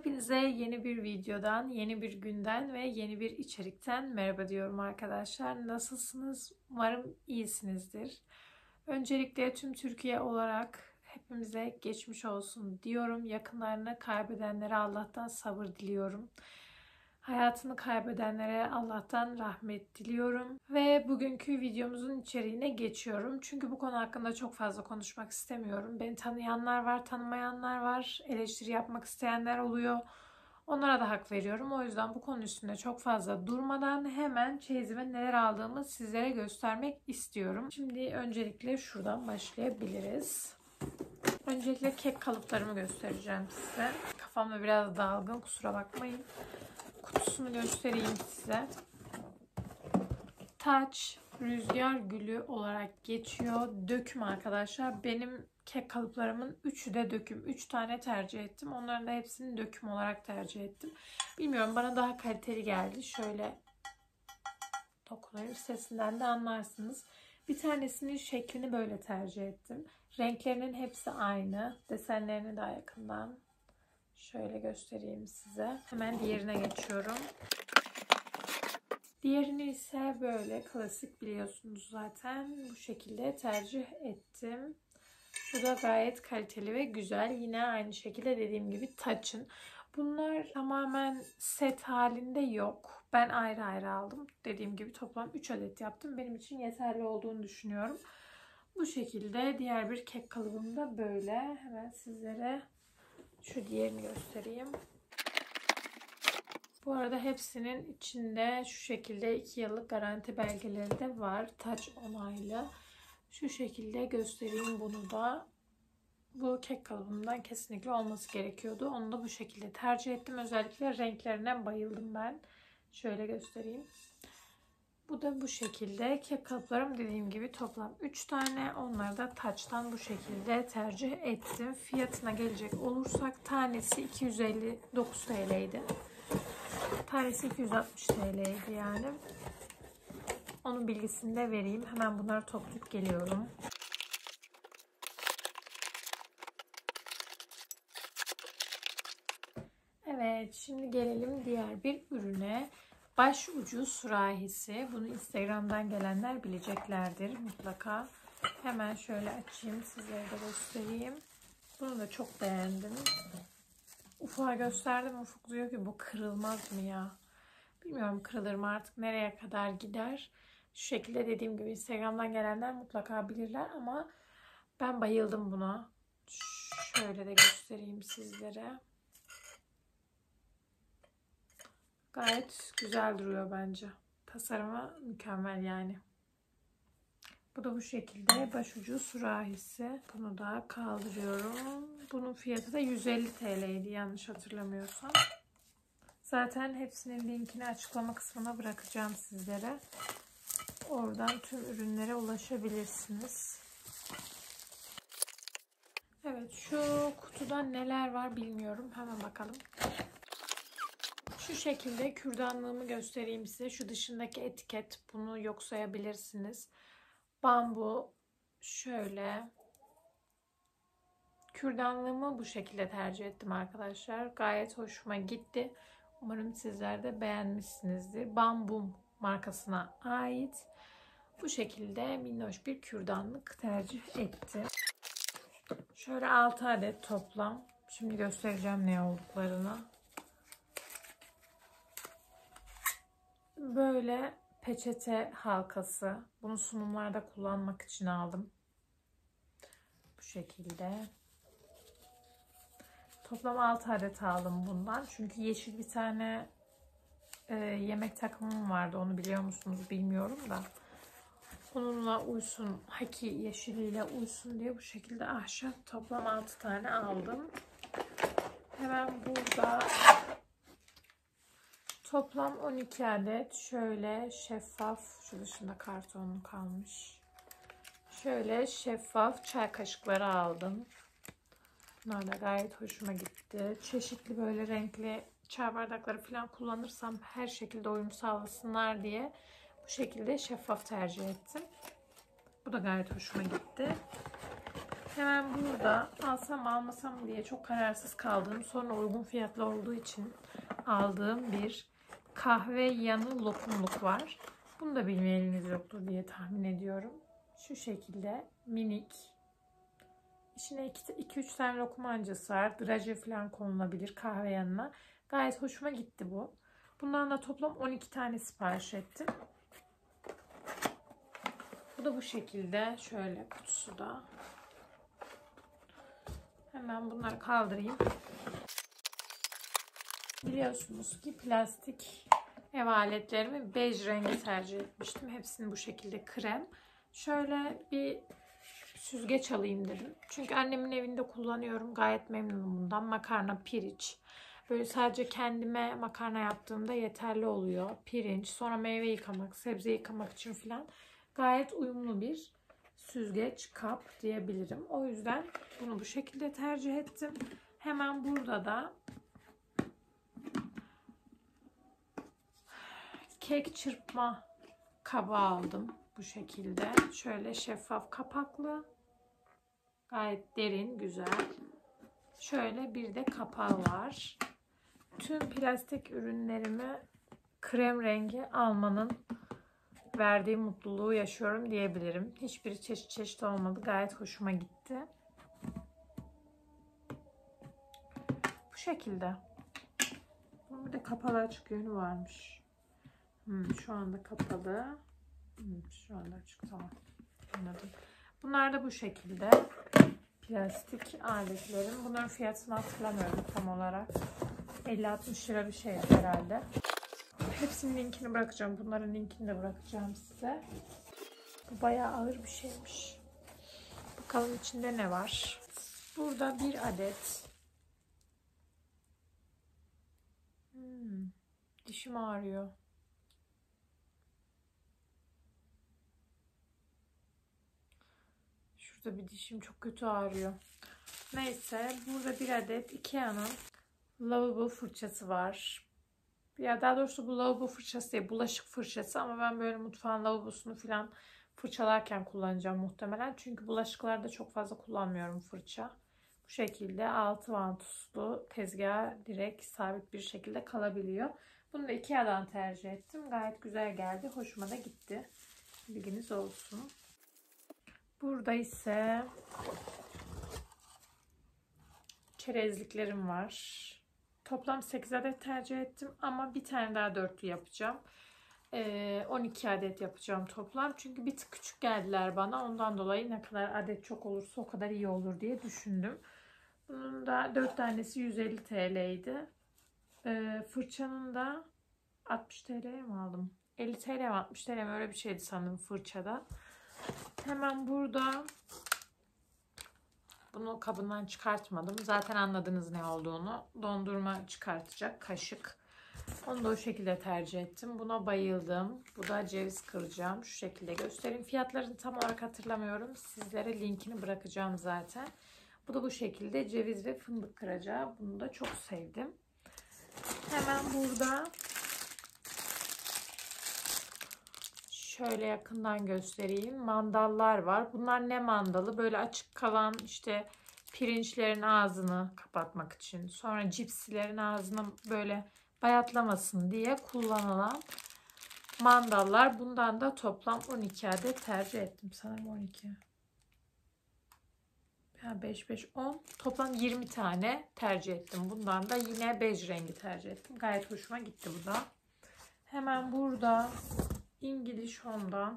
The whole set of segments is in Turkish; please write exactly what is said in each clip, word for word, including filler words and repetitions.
Hepinize yeni bir videodan, yeni bir günden ve yeni bir içerikten merhaba diyorum arkadaşlar. Nasılsınız? Umarım iyisinizdir. Öncelikle tüm Türkiye olarak hepimize geçmiş olsun diyorum. Yakınlarını kaybedenlere Allah'tan sabır diliyorum. Hayatını kaybedenlere Allah'tan rahmet diliyorum. Ve bugünkü videomuzun içeriğine geçiyorum. Çünkü bu konu hakkında çok fazla konuşmak istemiyorum. Beni tanıyanlar var, tanımayanlar var. Eleştiri yapmak isteyenler oluyor. Onlara da hak veriyorum. O yüzden bu konu üstünde çok fazla durmadan hemen çeyizime neler aldığımı sizlere göstermek istiyorum. Şimdi öncelikle şuradan başlayabiliriz. Öncelikle kek kalıplarımı göstereceğim size. Kafamda biraz dalgın, kusura bakmayın. Kutusunu göstereyim size. Taç rüzgar gülü olarak geçiyor. Döküm arkadaşlar. Benim kek kalıplarımın üçü de döküm. üç tane tercih ettim. Onların da hepsini döküm olarak tercih ettim. Bilmiyorum, bana daha kaliteli geldi. Şöyle dokunayım, sesinden de anlarsınız. Bir tanesinin şeklini böyle tercih ettim. Renklerinin hepsi aynı. Desenlerini daha yakından şöyle göstereyim size. Hemen diğerine geçiyorum. Diğerini ise böyle klasik, biliyorsunuz zaten. Bu şekilde tercih ettim. Bu da gayet kaliteli ve güzel. Yine aynı şekilde dediğim gibi Taç'ın. Bunlar tamamen set halinde yok. Ben ayrı ayrı aldım. Dediğim gibi toplam üç adet yaptım. Benim için yeterli olduğunu düşünüyorum. Bu şekilde diğer bir kek kalıbım da böyle. Hemen sizlere şu diğerini göstereyim. Bu arada hepsinin içinde şu şekilde iki yıllık garanti belgeleri de var. Taç onaylı. Şu şekilde göstereyim bunu da. Bu kek kalıbından kesinlikle olması gerekiyordu. Onu da bu şekilde tercih ettim. Özellikle renklerine bayıldım ben. Şöyle göstereyim. Bu da bu şekilde. Kek kalıplarım dediğim gibi toplam üç tane. Onları da Taç'tan bu şekilde tercih ettim. Fiyatına gelecek olursak tanesi iki yüz elli dokuz TL'ydi. Tanesi iki yüz altmış TL'ydi yani. Onun bilgisini de vereyim. Hemen bunları toplayıp geliyorum. Evet, şimdi gelelim diğer bir ürüne. Başucu sürahisi. Bunu Instagram'dan gelenler bileceklerdir mutlaka. Hemen şöyle açayım, sizlere de göstereyim. Bunu da çok beğendim. Ufuk'a gösterdim. Ufuk diyor ki bu kırılmaz mı ya? Bilmiyorum, kırılır mı artık, nereye kadar gider. Şu şekilde dediğim gibi Instagram'dan gelenler mutlaka bilirler ama ben bayıldım buna. Şöyle de göstereyim sizlere. Gayet güzel duruyor bence. Tasarımı mükemmel yani. Bu da bu şekilde başucu sürahisi. Bunu da kaldırıyorum. Bunun fiyatı da yüz elli TL'ydi yanlış hatırlamıyorsam. Zaten hepsinin linkini açıklama kısmına bırakacağım sizlere. Oradan tüm ürünlere ulaşabilirsiniz. Evet, şu kutuda neler var bilmiyorum. Hemen bakalım. Şu şekilde kürdanlığımı göstereyim size. Şu dışındaki etiket, bunu yok sayabilirsiniz. Bambu şöyle. Kürdanlığımı bu şekilde tercih ettim arkadaşlar. Gayet hoşuma gitti. Umarım sizler de beğenmişsinizdir. Bambum markasına ait. Bu şekilde minnoş bir kürdanlık tercih ettim. Şöyle altı adet toplam. Şimdi göstereceğim ne olduklarını. Böyle peçete halkası. Bunu sunumlarda kullanmak için aldım. Bu şekilde. Toplam altı adet aldım bundan. Çünkü yeşil bir tane e, yemek takımım vardı. Onu biliyor musunuz bilmiyorum da. Onunla uysun, haki yeşiliyle uysun diye bu şekilde ahşap toplam altı tane aldım. Hemen burada toplam on iki adet şöyle şeffaf, şu dışında kartonlu kalmış. Şöyle şeffaf çay kaşıkları aldım. Bunlar da gayet hoşuma gitti. Çeşitli böyle renkli çay bardakları falan kullanırsam her şekilde uyum sağlasınlar diye bu şekilde şeffaf tercih ettim. Bu da gayet hoşuma gitti. Hemen burada alsam almasam diye çok kararsız kaldığım, sonra uygun fiyatlı olduğu için aldığım bir kahve yanı lokumluk var. Bunu da bilmeyeniniz yoktur diye tahmin ediyorum. Şu şekilde minik. İçine iki üç tane lokum ancası var. Draje falan konulabilir kahve yanına. Gayet hoşuma gitti bu. Bundan da toplam on iki tane sipariş ettim. Bu da bu şekilde. Şöyle kutusu da. Hemen bunları kaldırayım. Biliyorsunuz ki plastik ev aletlerimi bej rengi tercih etmiştim. Hepsini bu şekilde krem. Şöyle bir süzgeç alayım dedim. Çünkü annemin evinde kullanıyorum. Gayet memnunum bundan. Makarna, pirinç. Böyle sadece kendime makarna yaptığımda yeterli oluyor. Pirinç, sonra meyve yıkamak, sebze yıkamak için falan gayet uyumlu bir süzgeç, kap diyebilirim. O yüzden bunu bu şekilde tercih ettim. Hemen burada da kek çırpma kabı aldım. Bu şekilde. Şöyle şeffaf kapaklı. Gayet derin, güzel. Şöyle bir de kapağı var. Tüm plastik ürünlerimi krem rengi almanın verdiği mutluluğu yaşıyorum diyebilirim. Hiçbiri çeşit çeşit olmadı. Gayet hoşuma gitti. Bu şekilde. Bir de kapalı açık yönü varmış. Hmm, şu anda kapalı. Hmm, şu anda açık. Tamam. Anladım. Bunlar da bu şekilde. Plastik aletlerim. Bunların fiyatını hatırlamıyorum tam olarak. elli altmış lira bir şey herhalde. Hepsinin linkini bırakacağım. Bunların linkini de bırakacağım size. Bu bayağı ağır bir şeymiş. Bakalım içinde ne var. Burada bir adet. Hmm, dişim ağrıyor. Şurada bir dişim çok kötü ağrıyor. Neyse, burada bir adet Ikea'nın lavabo fırçası var. Ya daha doğrusu bu lavabo fırçası değil, bulaşık fırçası, ama ben böyle mutfağın lavabosunu falan fırçalarken kullanacağım muhtemelen. Çünkü bulaşıklarda çok fazla kullanmıyorum fırça. Bu şekilde altı vantuzlu, tezgaha direkt sabit bir şekilde kalabiliyor. Bunu da Ikea'dan tercih ettim. Gayet güzel geldi. Hoşuma da gitti. Bilginiz olsun. Burada ise çerezliklerim var. Toplam sekiz adet tercih ettim ama bir tane daha dörtlü yapacağım. Ee, on iki adet yapacağım toplam. Çünkü bir tık küçük geldiler bana. Ondan dolayı ne kadar adet çok olursa o kadar iyi olur diye düşündüm. Bunun da dört tanesi yüz elli T L'ydi. Ee, fırçanın da altmış T L'ye mi aldım? elli T L mi altmış T L mi, öyle bir şeydi sanırım fırçada. Hemen burada bunu kabından çıkartmadım. Zaten anladınız ne olduğunu. Dondurma çıkartacak kaşık. Onu da o şekilde tercih ettim. Buna bayıldım. Bu da ceviz kıracağım. Şu şekilde göstereyim. Fiyatlarını tam olarak hatırlamıyorum. Sizlere linkini bırakacağım zaten. Bu da bu şekilde ceviz ve fındık kıracağı. Bunu da çok sevdim. Hemen burada şöyle yakından göstereyim. Mandallar var. Bunlar ne mandalı? Böyle açık kalan işte pirinçlerin ağzını kapatmak için. Sonra cipsilerin ağzını böyle bayatlamasın diye kullanılan mandallar. Bundan da toplam on iki adet tercih ettim. Sanırım on iki. Yani beş, beş, on. Toplam yirmi tane tercih ettim. Bundan da yine bej rengi tercih ettim. Gayet hoşuma gitti bu da. Hemen burada İngiliz Home'dan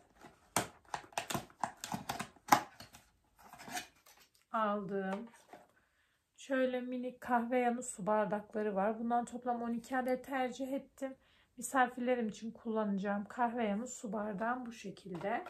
aldığım şöyle minik kahve yanı su bardakları var. Bundan toplam on iki adet tercih ettim. Misafirlerim için kullanacağım kahve yanı su bardağım bu şekilde.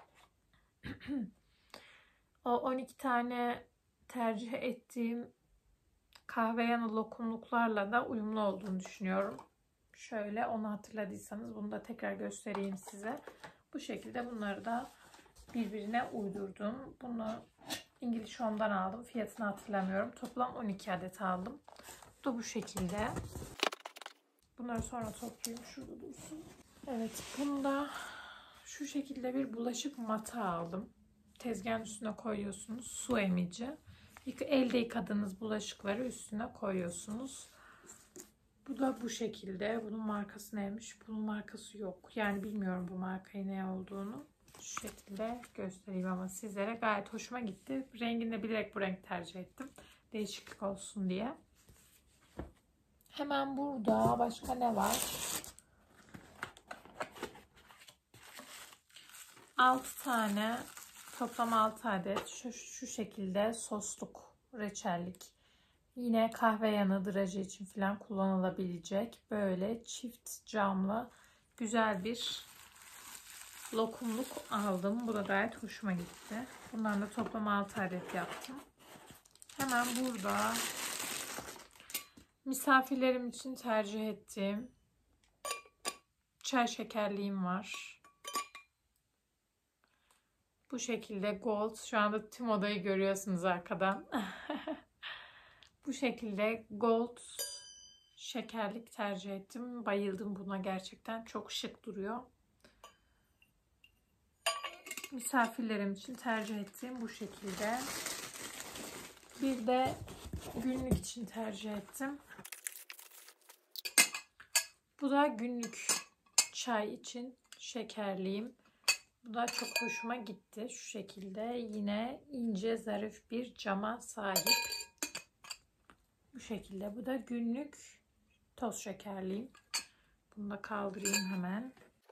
O on iki tane tercih ettiğim kahve yanı lokumluklarla da uyumlu olduğunu düşünüyorum. Şöyle, onu hatırladıysanız bunu da tekrar göstereyim size. Bu şekilde bunları da birbirine uydurdum. Bunu İngiliz Home'dan aldım. Fiyatını hatırlamıyorum. Toplam on iki adet aldım. Bu da bu şekilde. Bunları sonra toplayayım. Şurada dursun. Evet, bunda şu şekilde bir bulaşık matı aldım. tezgahın üstüne koyuyorsunuz. Su emici. Elde yıkadığınız bulaşıkları üstüne koyuyorsunuz. Bu da bu şekilde. Bunun markası neymiş? Bunun markası yok. Yani bilmiyorum bu markayı ne olduğunu. Şu şekilde göstereyim ama sizlere gayet hoşuma gitti. Rengini de bilerek bu renk tercih ettim. Değişiklik olsun diye. Hemen burada başka ne var? altı tane, toplam altı adet şu, şu şekilde sosluk, reçellik. Yine kahve yanı draje için falan kullanılabilecek böyle çift camlı güzel bir lokumluk aldım. Bu da gayet hoşuma gitti. Bundan da toplam altı adet yaptım. Hemen burada misafirlerim için tercih ettiğim çay şekerliğim var. Bu şekilde gold. Şu anda tüm odayı görüyorsunuz arkadan. Bu şekilde gold şekerlik tercih ettim. Bayıldım buna gerçekten. Çok şık duruyor. Misafirlerim için tercih ettiğim bu şekilde. Bir de günlük için tercih ettim. Bu da günlük çay için şekerliğim. Bu da çok hoşuma gitti. Şu şekilde yine ince zarif bir cama sahip. Bu şekilde. Bu da günlük toz şekerliğim. Bunu da kaldırayım hemen.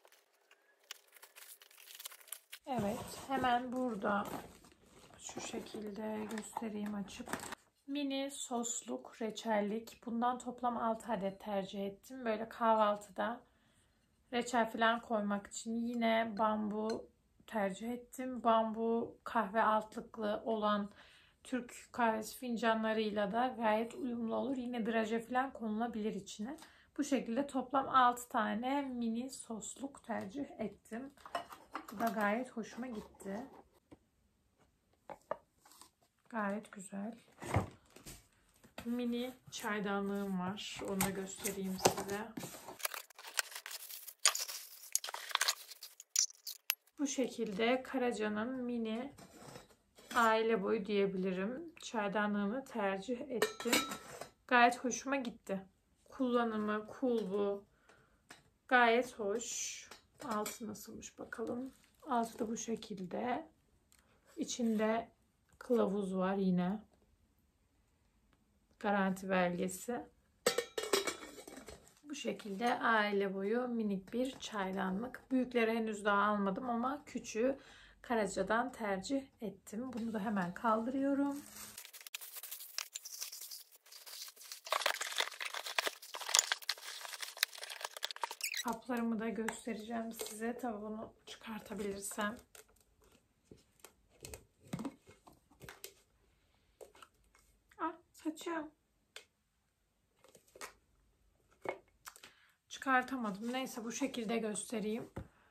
Evet. Hemen burada şu şekilde göstereyim açıp. Mini sosluk reçellik. Bundan toplam altı adet tercih ettim. Böyle kahvaltıda reçel falan koymak için yine bambu tercih ettim. Bambu kahve altlıklı olan Türk kahvesi fincanlarıyla da gayet uyumlu olur. Yine draje falan konulabilir içine. Bu şekilde toplam altı tane mini sosluk tercih ettim. Bu da gayet hoşuma gitti. Gayet güzel. Mini çaydanlığım var. Onu da göstereyim size. Bu şekilde Karaca'nın mini aile boyu diyebilirim. Çaydanlığımı tercih ettim. Gayet hoşuma gitti. Kullanımı, kulbu gayet hoş. Altı nasılmış bakalım. Altı da bu şekilde. İçinde kılavuz var yine. Garanti belgesi. Bu şekilde aile boyu minik bir çaydanlık. Büyükleri henüz daha almadım ama küçüğü Karaca'dan tercih ettim. Bunu da hemen kaldırıyorum. Kaplarımı da göstereceğim size. Tabii bunu çıkartabilirsem. Ah, saçım. Çıkartamadım. Neyse bu şekilde göstereyim.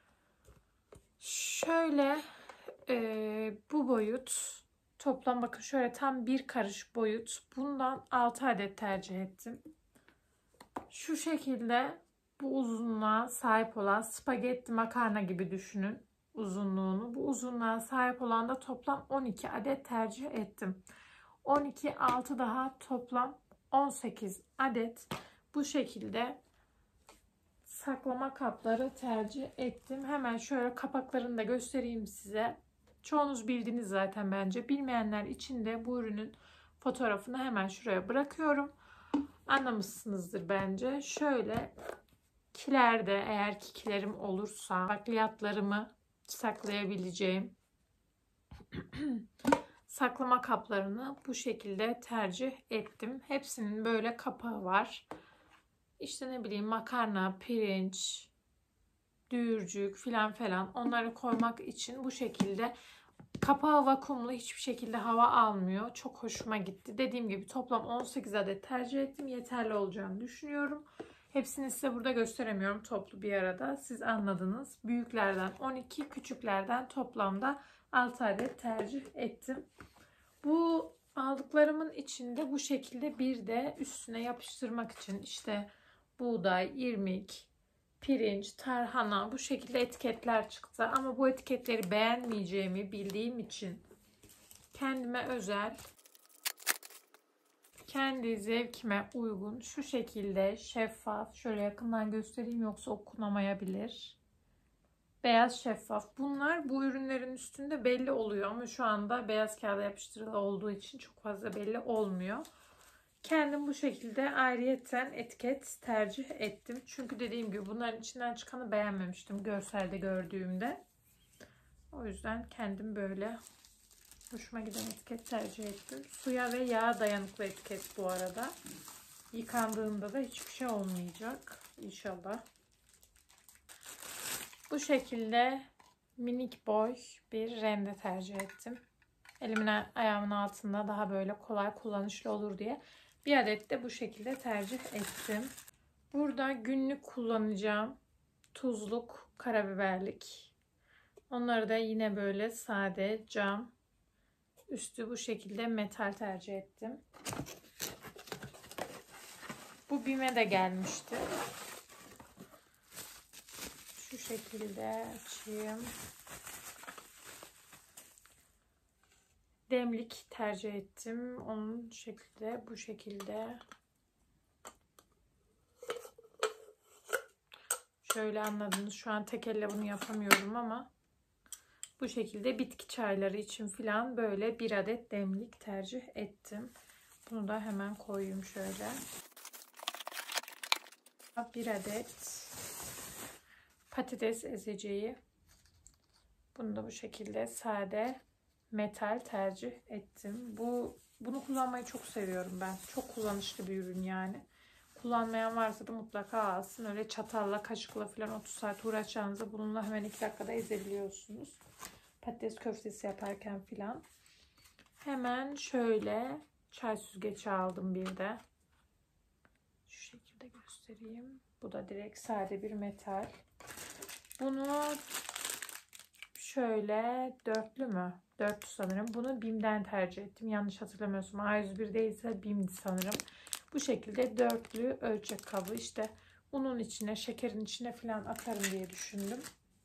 Şöyle e, bu boyut toplam bakın şöyle tam bir karış boyut. Bundan altı adet tercih ettim. Şu şekilde bu uzunluğa sahip olan spagetti makarna gibi düşünün uzunluğunu. Bu uzunluğa sahip olan da toplam on iki adet tercih ettim. on iki altı daha toplam on sekiz adet bu şekilde saklama kapları tercih ettim. Hemen şöyle kapaklarını da göstereyim size. Çoğunuz bildiniz zaten bence. Bilmeyenler için de bu ürünün fotoğrafını hemen şuraya bırakıyorum. Anlamışsınızdır bence. Şöyle kilerde eğer ki kilerim olursa bakliyatlarımı saklayabileceğim saklama kaplarını bu şekilde tercih ettim. Hepsinin böyle kapağı var. İşte ne bileyim makarna, pirinç, düğürcük filan falan onları koymak için bu şekilde kapağı vakumlu, hiçbir şekilde hava almıyor. Çok hoşuma gitti. Dediğim gibi toplam on sekiz adet tercih ettim. Yeterli olacağını düşünüyorum. Hepsini size burada gösteremiyorum toplu bir arada. Siz anladınız. Büyüklerden on iki, küçüklerden toplamda altı adet tercih ettim. Bu aldıklarımın içinde bu şekilde bir de üstüne yapıştırmak için işte buğday, irmik, pirinç, tarhana bu şekilde etiketler çıktı. Ama bu etiketleri beğenmeyeceğimi bildiğim için kendime özel, kendi zevkime uygun şu şekilde şeffaf, şöyle yakından göstereyim yoksa okunamayabilir. Beyaz şeffaf. Bunlar bu ürünlerin üstünde belli oluyor ama şu anda beyaz kağıda yapıştırılı olduğu için çok fazla belli olmuyor. Kendim bu şekilde ayrıyeten etiket tercih ettim. Çünkü dediğim gibi bunların içinden çıkanı beğenmemiştim görselde gördüğümde. O yüzden kendim böyle hoşuma giden etiket tercih ettim. Suya ve yağa dayanıklı etiket bu arada. Yıkandığında da hiçbir şey olmayacak inşallah. Bu şekilde minik boy bir rende tercih ettim. Elimin ayağımın altında daha böyle kolay kullanışlı olur diye bir adet de bu şekilde tercih ettim. Burada günlük kullanacağım tuzluk, karabiberlik. Onları da yine böyle sade cam, üstü bu şekilde metal tercih ettim. Bu BİM'e de gelmişti. Şu şekilde açayım. Demlik tercih ettim. Onun şekilde bu şekilde. Şöyle anladınız. Şu an tek elle bunu yapamıyorum ama bu şekilde bitki çayları için falan böyle bir adet demlik tercih ettim. Bunu da hemen koyayım şöyle. Bir adet patates ezeceği. Bunu da bu şekilde sade metal tercih ettim. Bu bunu kullanmayı çok seviyorum ben. Çok kullanışlı bir ürün yani. Kullanmayan varsa da mutlaka alsın. Öyle çatalla, kaşıkla falan otuz saat uğraşacağınızda bununla hemen iki dakikada ezebiliyorsunuz. Patates köftesi yaparken falan. Hemen şöyle çay süzgeci aldım bir de. Şu şekilde göstereyim. Bu da direkt sade bir metal. Bunu şöyle dörtlü mü? Dörtlü sanırım. Bunu BİM'den tercih ettim. Yanlış hatırlamıyorsam A yüz bir değilse BİM'di sanırım. Bu şekilde dörtlü ölçek kabı. İşte unun içine, şekerin içine falan atarım diye düşündüm.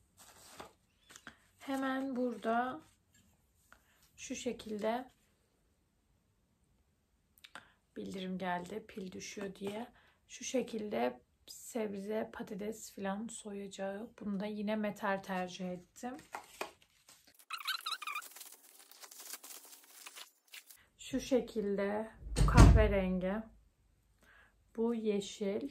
Hemen burada şu şekilde bildirim geldi pil düşüyor diye. Şu şekilde sebze, patates falan soyacağı. Bunu da yine metal tercih ettim. Şu şekilde bu kahverengi, bu yeşil,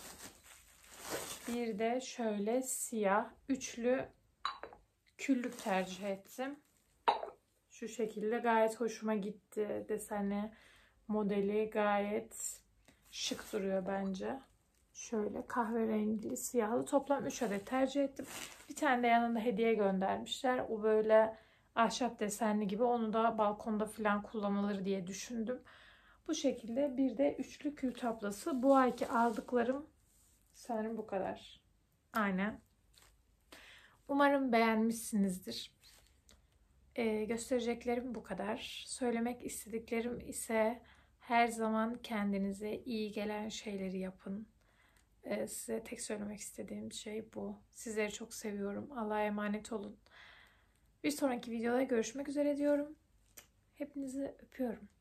bir de şöyle siyah üçlü küllük tercih ettim. Şu şekilde gayet hoşuma gitti. Deseni, modeli gayet şık duruyor bence. Şöyle kahverengili, siyahlı toplam üç adet tercih ettim. Bir tane de yanında hediye göndermişler. O böyle ahşap desenli gibi. Onu da balkonda falan kullanılır diye düşündüm. Bu şekilde bir de üçlü kül tablası. Bu ayki aldıklarım sanırım bu kadar. Aynen. Umarım beğenmişsinizdir. Ee, göstereceklerim bu kadar. Söylemek istediklerim ise her zaman kendinize iyi gelen şeyleri yapın. Ee, size tek söylemek istediğim şey bu. Sizleri çok seviyorum. Allah'a emanet olun. Bir sonraki videoda görüşmek üzere diyorum. Hepinizi öpüyorum.